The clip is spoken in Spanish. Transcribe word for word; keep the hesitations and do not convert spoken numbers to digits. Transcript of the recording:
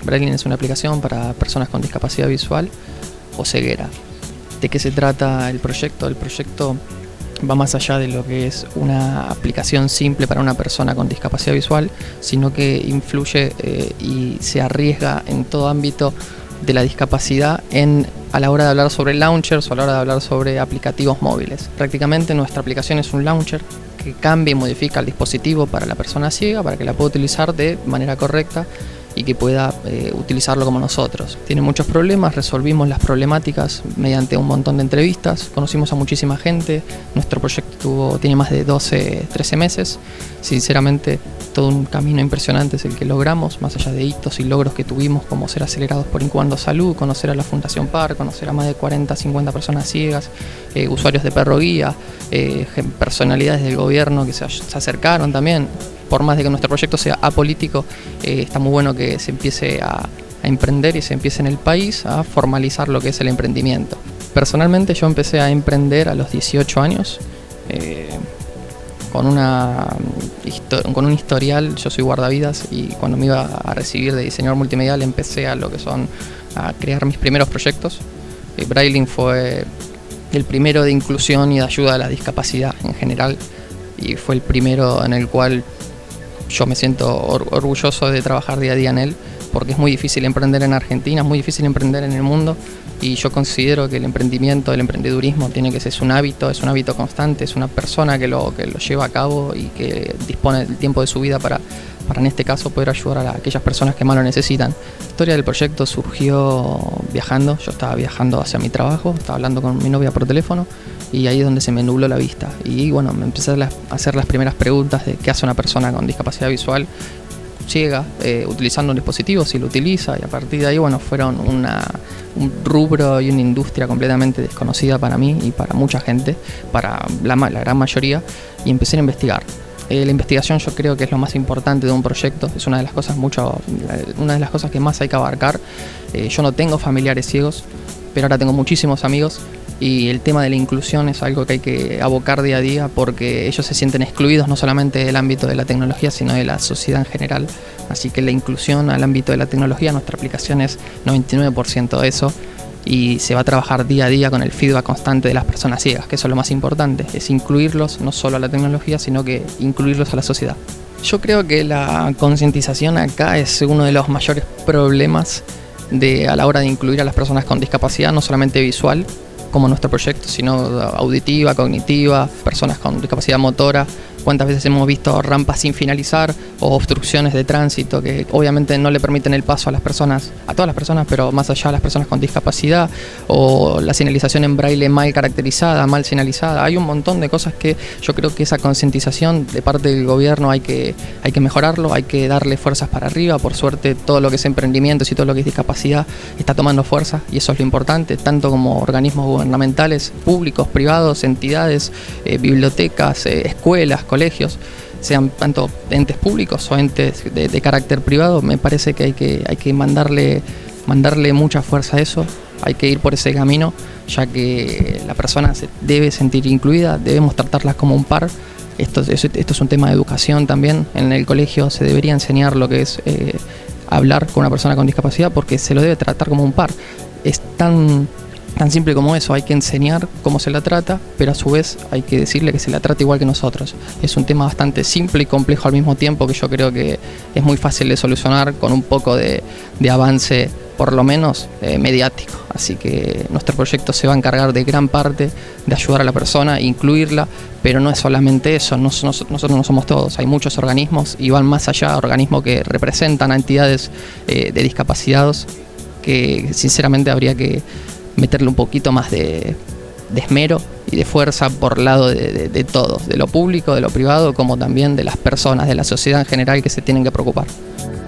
Braille es una aplicación para personas con discapacidad visual o ceguera. ¿De qué se trata el proyecto? El proyecto va más allá de lo que es una aplicación simple para una persona con discapacidad visual, sino que influye eh, y se arriesga en todo ámbito de la discapacidad en, a la hora de hablar sobre launchers o a la hora de hablar sobre aplicativos móviles. Prácticamente nuestra aplicación es un launcher que cambia y modifica el dispositivo para la persona ciega para que la pueda utilizar de manera correcta y que pueda eh, utilizarlo como nosotros. Tiene muchos problemas, resolvimos las problemáticas mediante un montón de entrevistas, conocimos a muchísima gente, nuestro proyecto tuvo, tiene más de doce, trece meses, sinceramente todo un camino impresionante es el que logramos, más allá de hitos y logros que tuvimos como ser acelerados por Incubando Salud, conocer a la Fundación Par, conocer a más de cuarenta, cincuenta personas ciegas, eh, usuarios de perro guía, eh, personalidades del gobierno que se, se acercaron también. Por más de que nuestro proyecto sea apolítico, eh, está muy bueno que se empiece a, a emprender y se empiece en el país a formalizar lo que es el emprendimiento. Personalmente yo empecé a emprender a los dieciocho años, eh, con, una, con un historial. Yo soy guardavidas y cuando me iba a recibir de diseñador multimedial empecé a lo que son a crear mis primeros proyectos. Eh, Brailling fue el primero de inclusión y de ayuda a la discapacidad en general y fue el primero en el cual yo me siento or orgulloso de trabajar día a día en él, porque es muy difícil emprender en Argentina, es muy difícil emprender en el mundo y yo considero que el emprendimiento, el emprendedurismo tiene que ser es un hábito, es un hábito constante, es una persona que lo, que lo lleva a cabo y que dispone del tiempo de su vida para, para en este caso poder ayudar a, la, a aquellas personas que más lo necesitan. La historia del proyecto surgió viajando, yo estaba viajando hacia mi trabajo, estaba hablando con mi novia por teléfono y ahí es donde se me nubló la vista y bueno, me empecé a hacer las primeras preguntas de qué hace una persona con discapacidad visual ciega eh, utilizando un dispositivo, si lo utiliza, y a partir de ahí bueno, fueron una, un rubro y una industria completamente desconocida para mí y para mucha gente, para la, la gran mayoría, y empecé a investigar. Eh, la investigación yo creo que es lo más importante de un proyecto, es una de las cosas, mucho, una de las cosas que más hay que abarcar. Eh, yo no tengo familiares ciegos, pero ahora tengo muchísimos amigos y el tema de la inclusión es algo que hay que abocar día a día porque ellos se sienten excluidos no solamente del ámbito de la tecnología sino de la sociedad en general, así que la inclusión al ámbito de la tecnología, nuestra aplicación es noventa y nueve por ciento de eso y se va a trabajar día a día con el feedback constante de las personas ciegas, que eso es lo más importante, es incluirlos no solo a la tecnología sino que incluirlos a la sociedad. Yo creo que la concientización acá es uno de los mayores problemas de, a la hora de incluir a las personas con discapacidad, no solamente visual, como nuestro proyecto, sino auditiva, cognitiva, personas con discapacidad motora. Cuántas veces hemos visto rampas sin finalizar o obstrucciones de tránsito que obviamente no le permiten el paso a las personas, a todas las personas, pero más allá a las personas con discapacidad, o la señalización en braille mal caracterizada, mal señalizada. Hay un montón de cosas que yo creo que esa concientización de parte del gobierno hay que, hay que mejorarlo, hay que darle fuerzas para arriba. Por suerte todo lo que es emprendimientos y todo lo que es discapacidad está tomando fuerza y eso es lo importante, tanto como organismos gubernamentales, públicos, privados, entidades, eh, bibliotecas, eh, escuelas, colegios, sean tanto entes públicos o entes de, de carácter privado. Me parece que hay que, hay que mandarle, mandarle mucha fuerza a eso, hay que ir por ese camino, ya que la persona se debe sentir incluida, debemos tratarlas como un par. Esto, esto es un tema de educación también, en el colegio se debería enseñar lo que es eh, hablar con una persona con discapacidad porque se lo debe tratar como un par. Es tan... Tan simple como eso, hay que enseñar cómo se la trata, pero a su vez hay que decirle que se la trata igual que nosotros. Es un tema bastante simple y complejo al mismo tiempo que yo creo que es muy fácil de solucionar con un poco de, de avance, por lo menos eh, mediático. Así que nuestro proyecto se va a encargar de gran parte de ayudar a la persona, incluirla, pero no es solamente eso, no, no, nosotros no somos todos, hay muchos organismos y van más allá, organismos que representan a entidades eh, de discapacitados que sinceramente habría que meterle un poquito más de, de esmero y de fuerza por lado de, de, de todos, de lo público, de lo privado, como también de las personas, de la sociedad en general que se tienen que preocupar.